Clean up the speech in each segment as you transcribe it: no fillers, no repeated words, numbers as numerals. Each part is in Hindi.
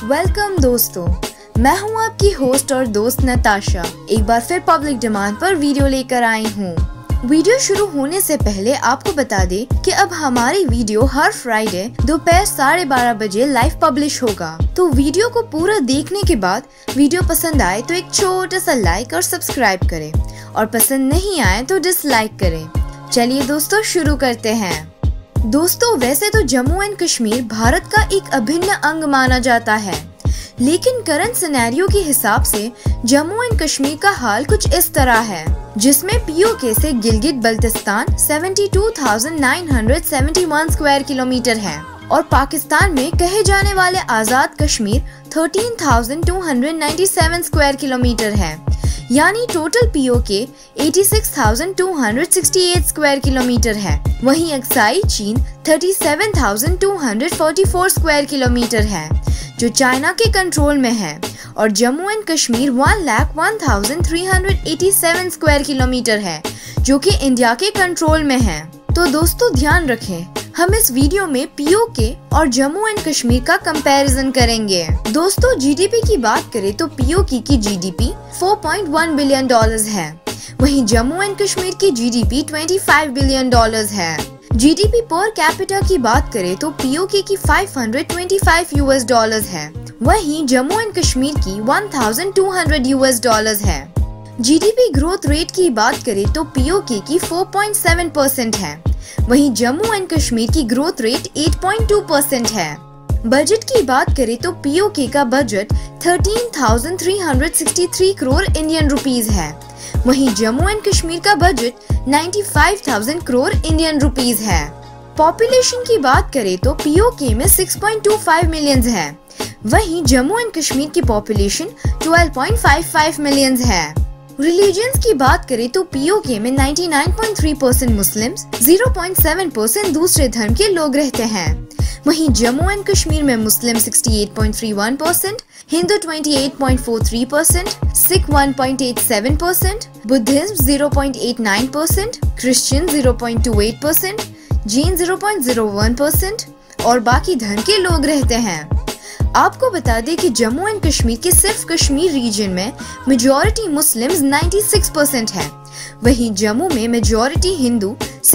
वेलकम दोस्तों, मैं हूं आपकी होस्ट और दोस्त नताशा। एक बार फिर पब्लिक डिमांड पर वीडियो लेकर आई हूं। वीडियो शुरू होने से पहले आपको बता दें कि अब हमारी वीडियो हर फ्राइडे दोपहर 12:30 बजे लाइव पब्लिश होगा। तो वीडियो को पूरा देखने के बाद वीडियो पसंद आए तो एक छोटा सा लाइक और सब्सक्राइब करें, और पसंद नहीं आए तो डिसलाइक करें। चलिए दोस्तों शुरू करते हैं। दोस्तों, वैसे तो जम्मू एंड कश्मीर भारत का एक अभिन्न अंग माना जाता है, लेकिन करंट सिनेरियो के हिसाब से जम्मू एंड कश्मीर का हाल कुछ इस तरह है, जिसमें POK से गिलगित बल्तिस्तान 72,971 स्क्वायर किलोमीटर है और पाकिस्तान में कहे जाने वाले आजाद कश्मीर 13,297 स्क्वायर किलोमीटर है। यानी टोटल POK 86,268 स्क्वायर किलोमीटर है। वहीं अक्साई चीन 37,244 स्क्वायर किलोमीटर है, जो चाइना के कंट्रोल में है, और Jammu and Kashmir 1,01,387 square kilometre है, जो कि इंडिया के कंट्रोल में है। तो दोस्तों ध्यान रखें, हम इस वीडियो में POK और जम्मू एंड कश्मीर का कंपैरिजन करेंगे। दोस्तों, GDP की बात करें तो POK की GDP $4.1 बिलियन है, वहीं जम्मू एंड कश्मीर की GDP $25 बिलियन है। GDP पर कैपिटा की बात करें तो POK की $525 है, वहीं जम्मू एंड कश्मीर की $1,200 है। GDP ग्रोथ रेट की बात करें तो POK की 4.7% है, वहीं जम्मू एंड कश्मीर की ग्रोथ रेट 8.2% है। बजट की बात करें तो POK का बजट 13,363 करोड़ इंडियन रुपीस है, वहीं जम्मू एंड कश्मीर का बजट 95,000 करोड़ इंडियन रुपीस है। पॉपुलेशन की बात करें तो POK में 6.25 मिलियन है, वहीं जम्मू एंड कश्मीर की पॉपुलेशन 12.55 मिलियन है। रिलीजन्स की बात करें तो POK में 99.3% मुस्लिम्स, 0.7% दूसरे धर्म के लोग रहते हैं, वहीं जम्मू एंड कश्मीर में Muslim 68.31%, Hindu 28.43%, Sikh 1.87%, Buddhism 0.89%, Christian 0.28%, Jain 0.01% और बाकी धर्म के लोग रहते हैं। आपको बता दें कि जम्मू एंड कश्मीर के सिर्फ कश्मीर रीजन में मेजॉरिटी मुस्लिम्स 96% है, वहीं जम्मू में मेजॉरिटी हिंदू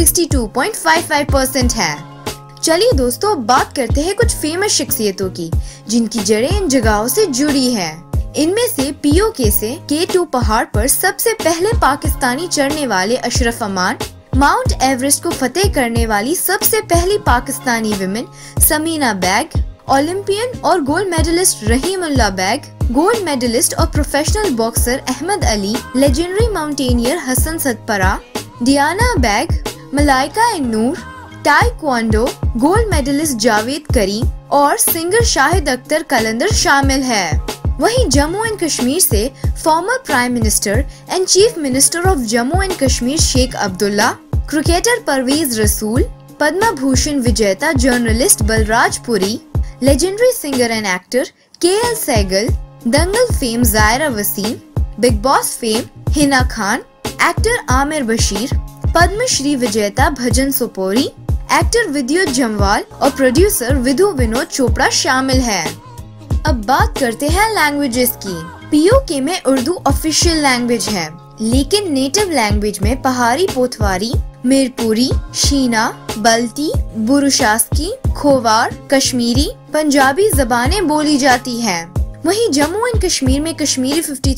62.55% है। चलिए दोस्तों, बात करते हैं कुछ फेमस शख्सियतों की, जिनकी जड़ें इन जगहों से जुड़ी है। इनमें से POK से K2 पहाड़ पर सबसे पहले पाकिस्तानी चढ़ने वाले अशरफ अमान, माउंट एवरेस्ट को फतेह करने वाली सबसे पहली पाकिस्तानी विमेन समीना बैग, ओलंपियन और gold medallist Rahimullah Baig, gold medallist और professional boxer Ahmad Ali, legendary mountaineer Hasan Satpara, Diana Baig, Malaika Noor, taekwondo gold medallist Javed Karim और सिंगर शाहिद अख्तर कलंदर शामिल है। वहीं जम्मू एंड कश्मीर से former prime minister and chief minister of Jammu and Kashmir Sheikh Abdullah, cricketer Parvez Rasool, Padma Bhushan विजेता journalist Balraj Puri, legendary singer and actor KL Saigal, Dangal fame Zaira Wasim, Bigg Boss fame Hina Khan, actor Aamir Bashir, Padmashri विजेता भजन सोपोरी, एक्टर विद्युत जमवाल और प्रोड्यूसर विधु विनोद चोपड़ा शामिल है। अब बात करते हैं लैंग्वेजेस की। POK में उर्दू ऑफिशियल लैंग्वेज है, लेकिन नेटिव लैंग्वेज में पहाड़ी पोथवारी, मीरपुरी, शीना, बल्ती, बुरुशास्की, खोवार, कश्मीरी, पंजाबी जबानें बोली जाती हैं। वहीं जम्मू एंड कश्मीर में कश्मीरी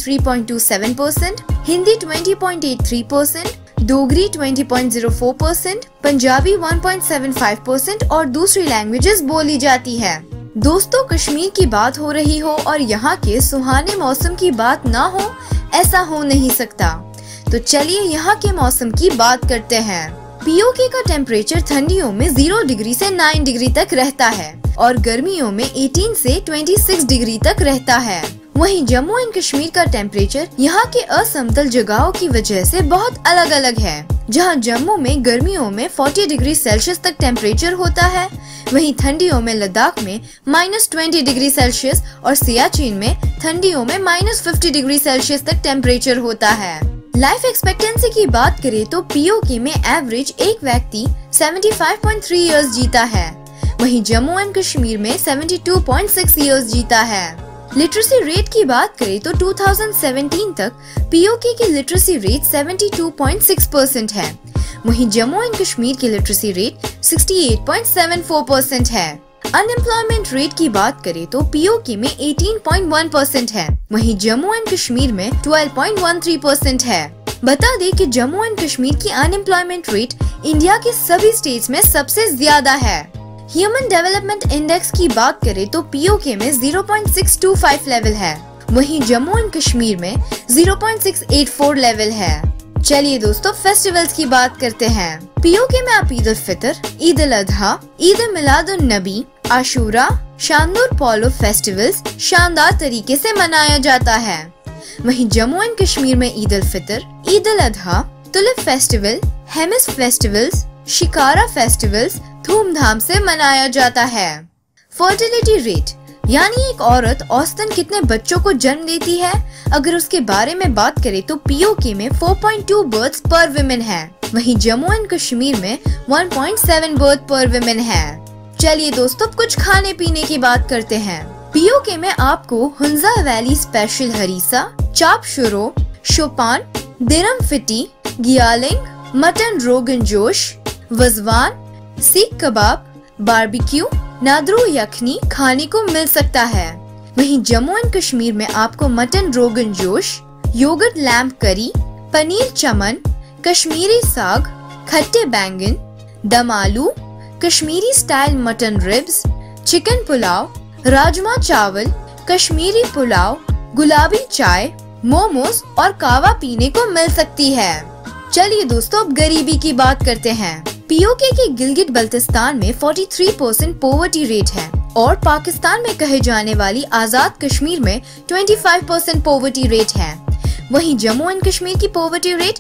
53.27%, हिंदी 20.83%, डोगरी 20.04%, पंजाबी 1.75% और दूसरी लैंग्वेजेस बोली जाती है। दोस्तों, कश्मीर की बात हो रही हो और यहाँ के सुहाने मौसम की बात ना हो, ऐसा हो नहीं सकता। तो चलिए यहाँ के मौसम की बात करते हैं। POK का टेम्परेचर ठंडियों में 0 डिग्री से 9 डिग्री तक रहता है और गर्मियों में 18 से 26 डिग्री तक रहता है। वहीं जम्मू एंड कश्मीर का टेम्परेचर यहाँ के असमतल जगहों की वजह से बहुत अलग अलग है। जहाँ जम्मू में गर्मियों में 40 डिग्री सेल्सियस तक टेम्परेचर होता है, वहीं ठंडियों में लद्दाख में -20 डिग्री सेल्सियस और सियाचिन में ठंडियों में -50 डिग्री सेल्सियस तक टेम्परेचर होता है। लाइफ एक्सपेक्टेंसी की बात करें तो POK में एवरेज एक व्यक्ति 75.3 इयर्स जीता है, वहीं जम्मू एंड कश्मीर में 72.6 इयर्स जीता है। लिटरेसी रेट की बात करें तो 2017 तक पीओके की लिटरेसी रेट 72.6% है। वहीं जम्मू एंड कश्मीर की लिटरेसी रेट 68.74% है। अनएम्प्लॉयमेंट रेट की बात करें तो पीओके में 18.1% है, वहीं जम्मू एंड कश्मीर में 12.13% है। बता दें कि जम्मू एंड कश्मीर की अनएम्प्लॉयमेंट रेट इंडिया के सभी स्टेट्स में सबसे ज्यादा है। ह्यूमन डेवलपमेंट इंडेक्स की बात करें तो पीओके में 0.625 लेवल है, वहीं जम्मू एंड कश्मीर में 0.684 लेवल है। चलिए दोस्तों, फेस्टिवल्स की बात करते हैं। पीओके में आप ईद उल फितर, ईद उल अजहा, ईद मिलाद उन नबी, आशूरा, शानदार पोलो फेस्टिवल्स शानदार तरीके से मनाया जाता है। वहीं जम्मू एंड कश्मीर में Eid ul Fitr, Eid ul Azha, tulip festival, Hemis festivals, Shikara festivals धूमधाम से मनाया जाता है। फर्टिलिटी रेट यानी एक औरत औसतन कितने बच्चों को जन्म देती है, अगर उसके बारे में बात करें तो पीओके में 4.2 बर्थ्स पर विमेन है, वहीं जम्मू एंड कश्मीर में 1.7 बर्थ पर विमेन है। चलिए दोस्तों, कुछ खाने पीने की बात करते हैं। पीओके में आपको हुंजा वैली स्पेशल हरीसा, चाप शुरो, शोपान, दिरम फिटी, गियालिंग, मटन रोगन जोश, वजवान, सीख कबाब, बारबेक्यू, नादरू यखनी खाने को मिल सकता है। वहीं जम्मू एंड कश्मीर में आपको mutton rogan josh, yogurt lamp करी, पनीर चमन, कश्मीरी साग, खट्टे बैंगन, dum aloo, Kashmiri style mutton ribs, chicken pulao, rajma चावल, कश्मीरी पुलाव, गुलाबी चाय, मोमोज और कावा पीने को मिल सकती है। चलिए दोस्तों, अब गरीबी की बात करते हैं। पीओके के गिलगित बल्तिस्तान में 43% पॉवर्टी रेट है और पाकिस्तान में कहे जाने वाली आजाद कश्मीर में 25% पॉवर्टी रेट है। वहीं जम्मू एंड कश्मीर की पॉवर्टी रेट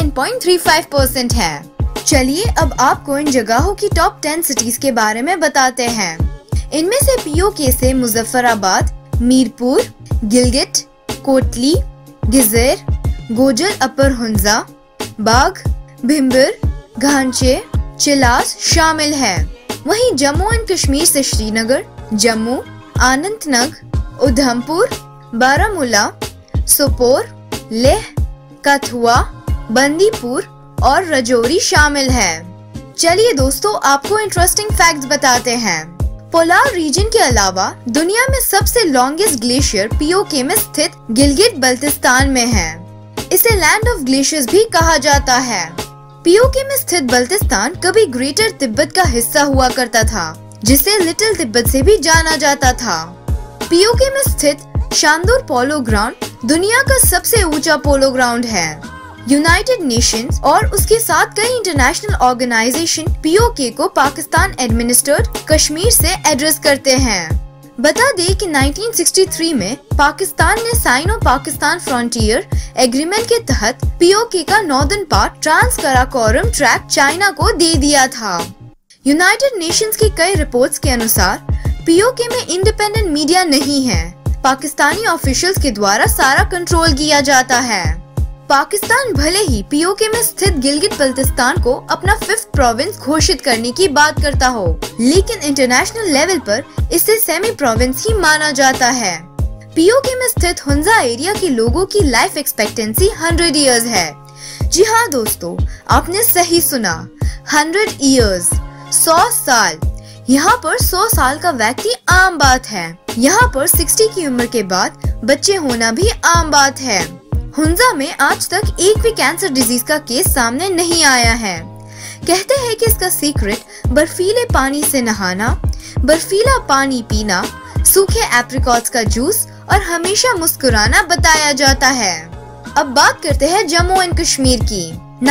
10.35% है। चलिए अब आपको इन जगहों की टॉप 10 सिटीज के बारे में बताते हैं। इनमें से पीओके से मुजफ्फराबाद, मीरपुर, गिलगित, कोटली, गिजेर, गोजल अपर हुंजा, बाग, भिम्बर, घांचे, चिलास शामिल है। वहीं जम्मू एंड कश्मीर से श्रीनगर, जम्मू, अनंतनाग, उधमपुर, बारामूला, सोपोर, लेह, कथुआ, बंदीपुर और राजौरी शामिल है। चलिए दोस्तों, आपको इंटरेस्टिंग फैक्ट्स बताते हैं। पोलार रीजन के अलावा दुनिया में सबसे लॉन्गेस्ट ग्लेशियर पीओके में स्थित गिलगित बल्तिस्तान में है। इसे लैंड ऑफ ग्लेशियर्स भी कहा जाता है। पीओके में स्थित बल्तिस्तान कभी ग्रेटर तिब्बत का हिस्सा हुआ करता था, जिसे लिटिल तिब्बत से भी जाना जाता था। पीओके में स्थित शानदार पोलो ग्राउंड दुनिया का सबसे ऊंचा पोलो ग्राउंड है। यूनाइटेड नेशंस और उसके साथ कई इंटरनेशनल ऑर्गेनाइजेशन पीओके को पाकिस्तान एडमिनिस्ट्रेड कश्मीर से एड्रेस करते हैं। बता दें कि 1963 में पाकिस्तान ने साइनो पाकिस्तान फ्रंटियर एग्रीमेंट के तहत पीओके का northern part trans Karakoram track China को दे दिया था। यूनाइटेड नेशंस की कई रिपोर्ट्स के अनुसार पीओके में इंडिपेंडेंट मीडिया नहीं है। पाकिस्तानी ऑफिशियल्स के द्वारा सारा कंट्रोल किया जाता है। पाकिस्तान भले ही पीओके में स्थित गिलगित बल्तिस्तान को अपना 5th प्रोविंस घोषित करने की बात करता हो, लेकिन इंटरनेशनल लेवल पर इसे सेमी प्रोविंस ही माना जाता है। पीओके में स्थित हुंजा एरिया के लोगों की लाइफ एक्सपेक्टेंसी 100 इयर्स है। जी हाँ दोस्तों, आपने सही सुना, 100 इयर्स, 100 साल। यहाँ पर 100 साल का व्यक्ति आम बात है। यहाँ पर 60 की उम्र के बाद बच्चे होना भी आम बात है। हुंजा में आज तक एक भी कैंसर डिजीज का केस सामने नहीं आया है। कहते हैं कि इसका सीक्रेट बर्फीले पानी से नहाना, बर्फीला पानी पीना, सूखे एप्रिकॉट्स का जूस और हमेशा मुस्कुराना बताया जाता है। अब बात करते हैं जम्मू एंड कश्मीर की।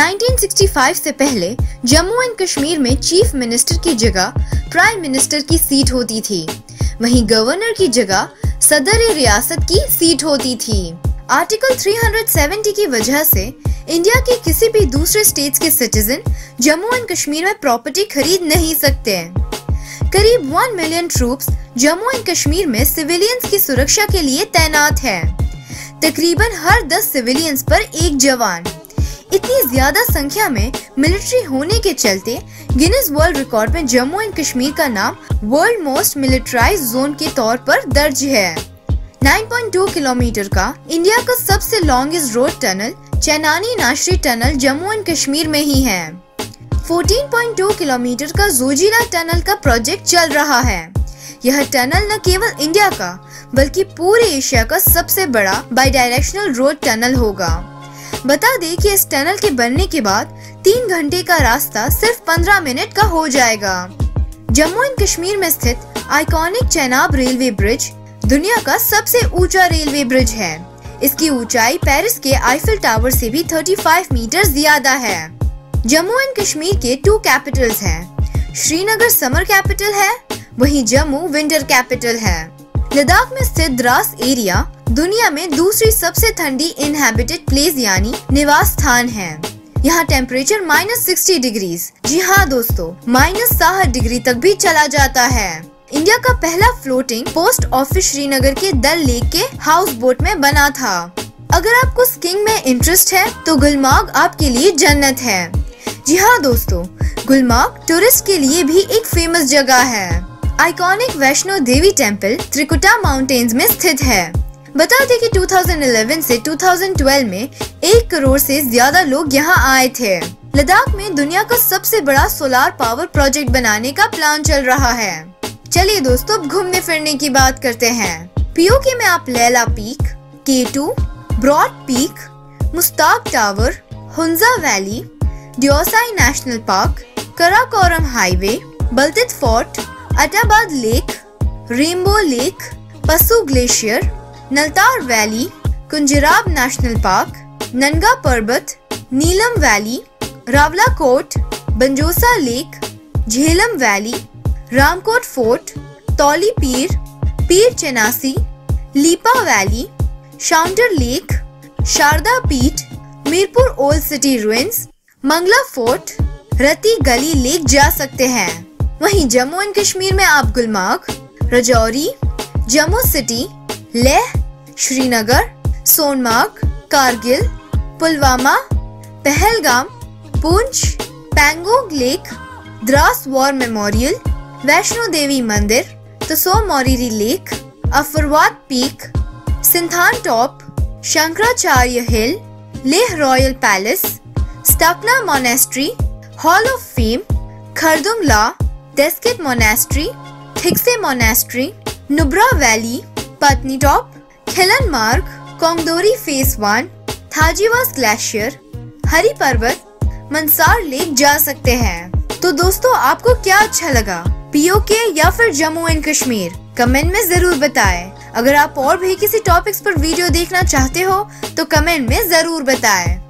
1965 से पहले जम्मू एंड कश्मीर में चीफ मिनिस्टर की जगह प्राइम मिनिस्टर की सीट होती थी, वहीं गवर्नर की जगह सदर रियासत की सीट होती थी। आर्टिकल 370 की वजह से इंडिया के किसी भी दूसरे स्टेट्स के सिटीजन जम्मू एंड कश्मीर में प्रॉपर्टी खरीद नहीं सकते। करीब 1 million troops Jammu and Kashmir में सिविलियंस की सुरक्षा के लिए तैनात है। तकरीबन हर 10 सिविलियंस पर एक जवान। इतनी ज्यादा संख्या में मिलिट्री होने के चलते गिनीज वर्ल्ड रिकॉर्ड में जम्मू एंड कश्मीर का नाम वर्ल्ड मोस्ट मिलिट्राइज्ड जोन के तौर पर दर्ज है। 9.2 किलोमीटर का इंडिया का सबसे longest road tunnel Chenani Nashri tunnel Jammu and Kashmir में ही है। 14.2 किलोमीटर का जोजिला टनल का प्रोजेक्ट चल रहा है। यह टनल न केवल इंडिया का बल्कि पूरे एशिया का सबसे बड़ा बाई डायरेक्शनल रोड टनल होगा। बता दें कि इस टनल के बनने के बाद 3 घंटे का रास्ता सिर्फ 15 मिनट का हो जाएगा। जम्मू एंड कश्मीर में स्थित आइकॉनिक चेनाब रेलवे ब्रिज दुनिया का सबसे ऊंचा रेलवे ब्रिज है। इसकी ऊंचाई पेरिस के आईफिल टावर से भी 35 मीटर ज्यादा है। जम्मू एंड कश्मीर के 2 कैपिटल्स हैं। श्रीनगर समर कैपिटल है, वहीं जम्मू विंटर कैपिटल है। लद्दाख में स्थित द्रास एरिया दुनिया में दूसरी सबसे ठंडी इनहैबिटेड प्लेस यानी निवास स्थान है। यहाँ टेम्परेचर -60 डिग्रीज, जी हाँ दोस्तों, -60 डिग्री तक भी चला जाता है। इंडिया का पहला फ्लोटिंग पोस्ट ऑफिस श्रीनगर के दल लेक के हाउस बोट में बना था। अगर आपको स्कीइंग में इंटरेस्ट है तो गुलमार्ग आपके लिए जन्नत है। जी हाँ दोस्तों, गुलमार्ग टूरिस्ट के लिए भी एक फेमस जगह है। Iconic Vaishno Devi temple Trikuta mountains में स्थित है। बता दें कि 2011 से 2012 में 1 करोड़ से ज्यादा लोग यहाँ आए थे। लद्दाख में दुनिया का सबसे बड़ा सोलार पावर प्रोजेक्ट बनाने का प्लान चल रहा है। चलिए दोस्तों, अब घूमने फिरने की बात करते हैं। पीओके में आप Laila peak, K2, broad peak, Mustagh tower, Hunza valley, Deosai national park, Karakoram highway, Baltit fort, Attabad lake, rainbow lake, Passu glacier, Naltar valley, Khunjerab national park, Nanga Parbat, Neelum valley, Rawalakot, Banjosa lake, Jhelum valley, Ramkot fort, Toli Pir, Pir Chinasi, Leepa valley, Shounter lake, Sharda Peeth, Mirpur old city ruins, Mangla fort, Ratti Gali lake जा सकते हैं। वहीं जम्मू एंड कश्मीर में आप Gulmarg, Rajouri, Jammu city, Leh, Srinagar, Sonamarg, Kargil, Pulwama, Pahalgam, Poonch, Pangong lake, Dras war memorial, Vaishno Devi Mandir, Tso Moriri lake, Affarwat peak, Sinthan top, Shankaracharya hill, Leh royal palace, Stakna monastery, hall of fame, Khardungla, Diskit monastery, Thiksey monastery, Nubra valley, Patnitop, Khilanmarg, Kongdori face 1, थाजीवास glacier, हरी पर्वत, मंसार लेक जा सकते हैं। तो दोस्तों, आपको क्या अच्छा लगा, पीओके या फिर जम्मू एंड कश्मीर? कमेंट में जरूर बताएं। अगर आप और भी किसी टॉपिक्स पर वीडियो देखना चाहते हो तो कमेंट में जरूर बताएं।